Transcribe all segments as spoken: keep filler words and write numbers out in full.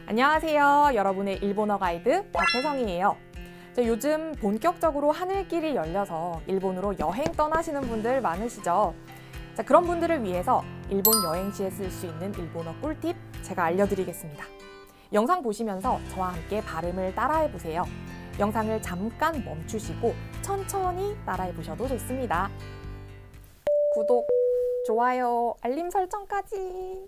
안녕하세요. 여러분의 일본어 가이드 박혜성이에요. 요즘 본격적으로 하늘길이 열려서 일본으로 여행 떠나시는 분들 많으시죠? 자, 그런 분들을 위해서 일본 여행 시에 쓸 수 있는 일본어 꿀팁 제가 알려드리겠습니다. 영상 보시면서 저와 함께 발음을 따라해 보세요. 영상을 잠깐 멈추시고 천천히 따라해 보셔도 좋습니다. 구독, 좋아요, 알림 설정까지!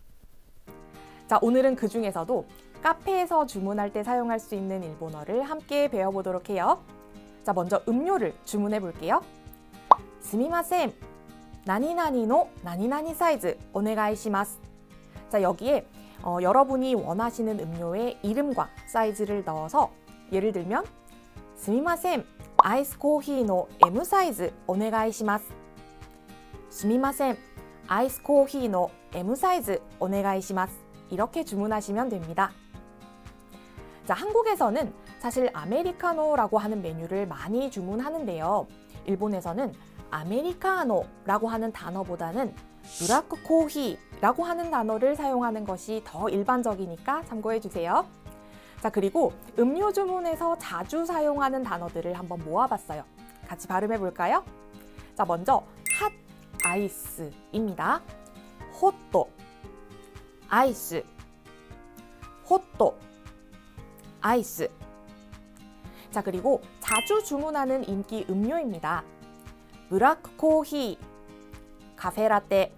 자, 오늘은 그 중에서도 카페에서 주문할 때 사용할 수 있는 일본어를 함께 배워보도록 해요. 자, 먼저 음료를 주문해 볼게요. 스미마센, 나니나니노 나니나니 사이즈 오네가이시마스. 자, 여기에 어, 여러분이 원하시는 음료의 이름과 사이즈를 넣어서 예를 들면 스미마센, 아이스 코히노 M 사이즈 오네가이시마스. 스미마센, 아이스 코히노 M 사이즈 오네가이시마스. 이렇게 주문하시면 됩니다. 자, 한국에서는 사실 아메리카노라고 하는 메뉴를 많이 주문하는데요. 일본에서는 아메리카노라고 하는 단어보다는 브라크 코히라고 하는 단어를 사용하는 것이 더 일반적이니까 참고해 주세요. 자, 그리고 음료 주문에서 자주 사용하는 단어들을 한번 모아봤어요. 같이 발음해 볼까요? 자, 먼저 핫 아이스입니다. 호또 아이스, 호또, 아이스. 자, 그리고 자주 주문하는 인기 음료입니다. 브라크 코히, 카페라떼,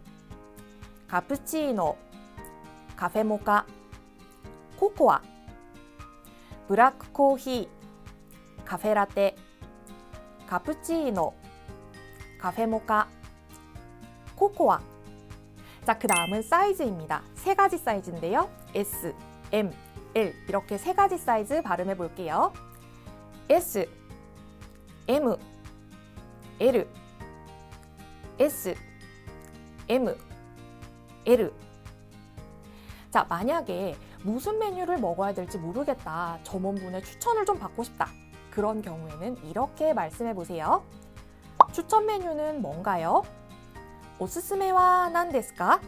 카푸치노, 카페모카, 코코아. 브라크 코히, 카페라떼, 카푸치노, 카페모카, 코코아. 자, 그 다음은 사이즈입니다. 세 가지 사이즈인데요. S, M, L 이렇게 세 가지 사이즈 발음해 볼게요. S, M, L, S, M, L. 자, 만약에 무슨 메뉴를 먹어야 될지 모르겠다, 점원분의 추천을 좀 받고 싶다, 그런 경우에는 이렇게 말씀해 보세요. 추천 메뉴는 뭔가요? 오스스메와 난 데스 까?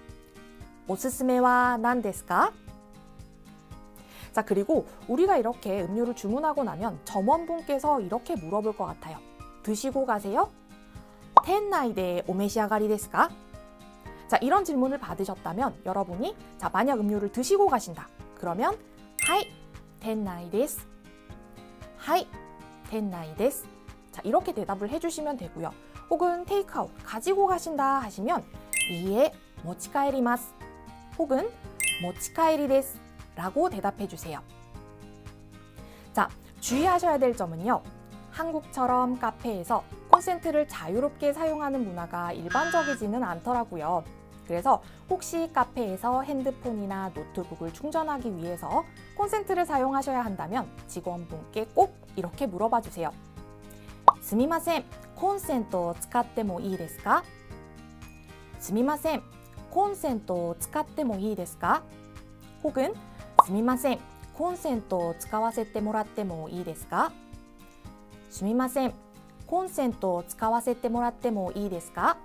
오스스메와 난 데스 까? 자, 그리고 우리가 이렇게 음료를 주문하고 나면 점원분께서 이렇게 물어볼 것 같아요. 드시고 가세요? 텐나이데 오메시아가리 데스 까? 자, 이런 질문을 받으셨다면 여러분이 자, 만약 음료를 드시고 가신다. 그러면 하이, 텐나이 데스. 하이, 텐나이 데스. 자, 이렇게 대답을 해주시면 되고요. 혹은 테이크아웃 가지고 가신다 하시면 이에 모치카에리마스 혹은 모치카에리 데스 라고 대답해 주세요. 자, 주의하셔야 될 점은요. 한국처럼 카페에서 콘센트를 자유롭게 사용하는 문화가 일반적이지는 않더라고요. 그래서 혹시 카페에서 핸드폰이나 노트북을 충전하기 위해서 콘센트를 사용하셔야 한다면 직원분께 꼭 이렇게 물어봐 주세요. 스미마센, 콘센트を使ってもいいですか? すみません、コンセントを使ってもいいですか? 혹은 すみません、コンセントを使わせてもらってもいいですか? すみません、コンセントを使わせてもらってもいいですか?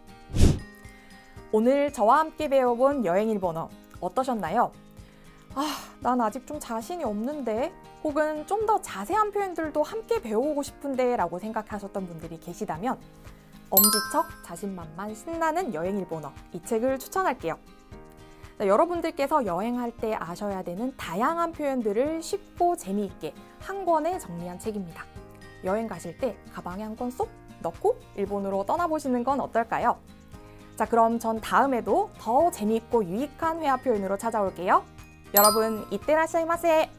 오늘 저와 함께 배워본 여행 일본어 어떠셨나요? 아, 난 아직 좀 자신이 없는데, 혹은 좀 더 자세한 표현들도 함께 배워보고 싶은데 라고 생각하셨던 분들이 계시다면 엄지척 자신만만 신나는 여행 일본어, 이 책을 추천할게요. 자, 여러분들께서 여행할 때 아셔야 되는 다양한 표현들을 쉽고 재미있게 한 권에 정리한 책입니다. 여행 가실 때 가방에 한 권 쏙 넣고 일본으로 떠나보시는 건 어떨까요? 자, 그럼 전 다음에도 더 재미있고 유익한 회화 표현으로 찾아올게요. 여러분, 이떼라샤이마세!